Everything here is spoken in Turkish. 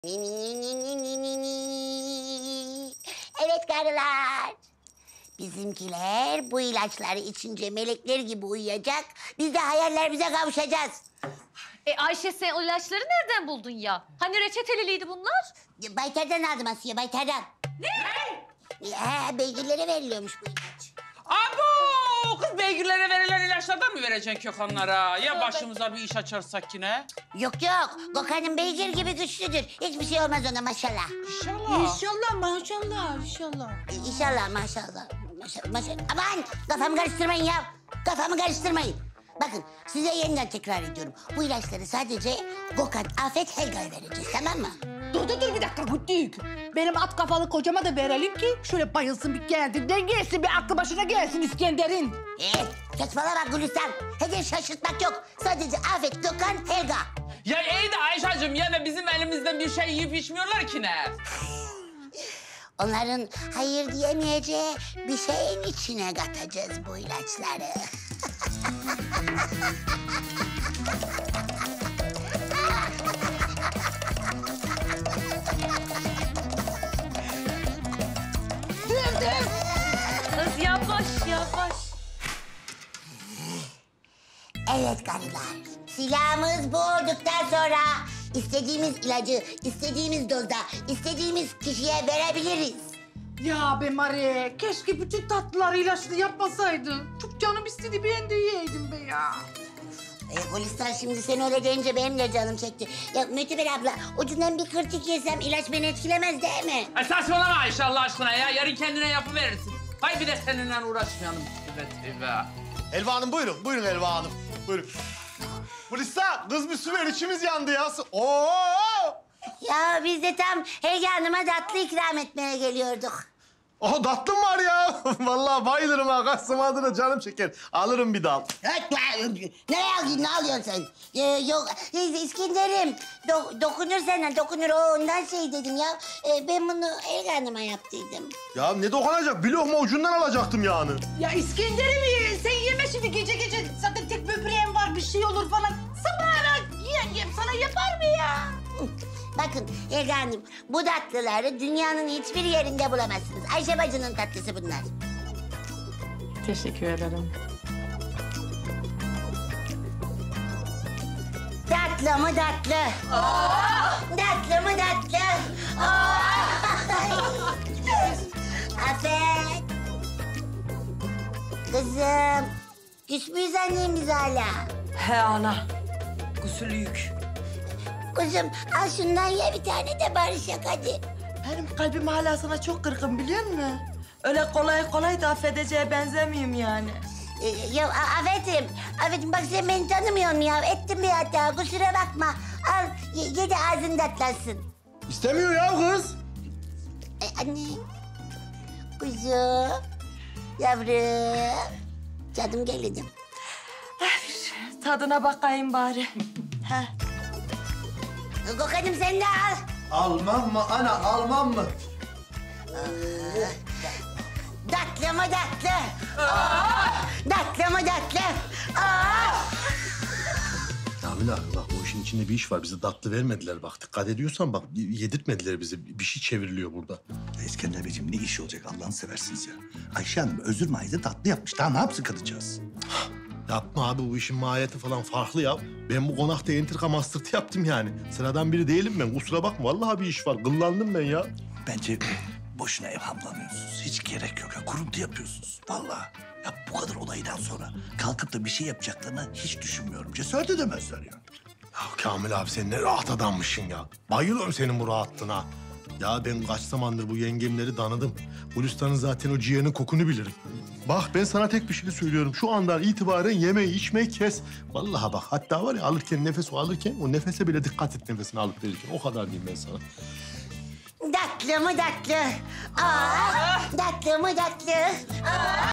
Evet karılar. Bizimkiler bu ilaçları içince melekler gibi uyuyacak. Biz de hayallerimize kavuşacağız. Ayşe sen o ilaçları nereden buldun ya? Hani reçeteliydi bunlar? Baytar'dan aldım Asiye, Baytar'dan. Ne? Beygirlere veriliyormuş bu ilaç. Abo! Kız beygirlere verilen ilaçlardan mı vereceksin kök onlara? Ya başımıza bir iş açarsak yine? Yok, Gökhan'ın beygir gibi güçlüdür. Hiçbir şey olmaz ona maşallah. İnşallah. İnşallah maşallah inşallah. İnşallah maşallah. Maşallah. Aman kafamı karıştırmayın ya. Kafamı karıştırmayın. Bakın size yeniden tekrar ediyorum. Bu ilaçları sadece Gökhan, Afet, Helga'ya vereceğiz, tamam mı? Dur bir dakika Guttik. Benim at kafalı kocama da verelim ki şöyle bayılsın bir kendinden gelsin, bir aklı başına gelsin İskender'in. Saçmalama Gülistan. Hedef şaşırtmak yok. Sadece Afet, Gökhan, Helga. Ya iyi de Ayşacığım ya da bizim elimizden bir şey yiyip içmiyorlar ki ne? Onların hayır diyemeyeceği bir şeyin içine katacağız bu ilaçları. Kız yavaş. Evet karılar. Silahımız bu olduktan sonra istediğimiz ilacı istediğimiz dozda istediğimiz kişiye verebiliriz. Ya be Mari, keşke bütün tatlıları ilaçlı yapmasaydın. Çok canım istedi, ben de yiyeydim be ya. Gülistan şimdi sen öyle deyince benim de canım çekti. Ya Müteber abla ucundan bir kırtık yesem ilaç beni etkilemez değil mi? Ay saçmalama Ayşe Allah aşkına ya. Yarın kendine yapıverirsin. Hay bir de seninle uğraşmayalım. Tövbe. Elva Hanım buyurun. Buyurun Elva Hanım. Buyurun. Polisa kız bir su ver içimiz yandı ya. Oo! Ya biz de tam Helga Hanım'a tatlı ikram etmeye geliyorduk. Oh tatlım var ya. Vallahi bayılırım ha. Kasım adına canım çeker. Alırım bir dal. Nereye alıyorsun? Ne alıyorsun sen? Yok İskender'im. Dokunur sana, dokunur. Ondan şey dedim ya. Ben bunu Helga Hanım'a yaptıydım. Ya ne dokunacak? Bir lokma ucundan alacaktım yani. Ya İskender'im sen yeme şimdi gece. Zaten tek böbreğim var, bir şey olur falan. Sabahına yengem sana yapar mı ya? Bakın Helga Hanım, bu tatlıları dünyanın hiçbir yerinde bulamazsınız. Ayşe bacının tatlısı bunlar. Teşekkür ederim. Tatlı mı tatlı? Tatlı mı tatlı? Afet. Kızım, küs müyüz annemiz hala? He ana, gusüllüyük. Kızım, al şundan ye bir tane de barışak hadi. Benim kalbim hala sana çok kırgın biliyor musun? Öyle kolay da affedeceğe benzemeyeyim yani. Ya Afet'im bak sen beni tanımıyorsun ya. Ettim bir hata, kusura bakma. Al, ye de ağzın tatlansın. İstemiyor ya kız. Anne, kuzum, yavrum, canım gelinim. Tadına bakayım bari. He. Gökhan'ım sen de al. Almam mı ana almam mı? Tatlı mı tatlı? Tatlı mı tatlı? Kamil abi bak bu işin içinde bir iş var. Bize tatlı vermediler bak. Dikkat ediyorsan bak yedirtmediler bize. Bir şey çevriliyor burada. Ya İskender Beyciğim ne işi olacak Allah'ını seversiniz ya. Ayşe Hanım özür mahiyeti tatlı yapmış. Daha ne yapsın kadıncağız? Yapma abi bu işin mahiyeti falan farklı ya. Ben bu konakta entrika master'tı yaptım yani. Sıradan biri değilim ben. Kusura bakma vallahi bir iş var. Gıllandım ben ya. Bence boşuna evhamlanıyorsunuz. Hiç gerek yok ya. Kuruntu yapıyorsunuz. Vallahi. Ya bu kadar olaydan sonra kalkıp da bir şey yapacaklarını hiç düşünmüyorum. Cesaret edemezler ya. Ya Kamil abi sen ne rahat adammışsın ya. Bayılıyorum senin bu rahatlığına. Ya ben kaç zamandır bu yengemleri tanıdım. Gülistan'ın zaten o ciğerinin kokunu bilirim. Bak ben sana tek bir şey söylüyorum. Şu andan itibaren yemeği içmeyi kes. Vallahi bak hatta var ya alırken nefes alırken o nefese bile dikkat et nefesini alıp verirken. O kadar diyeyim ben sana. Tatlı mı tatlı? Tatlı mı tatlı?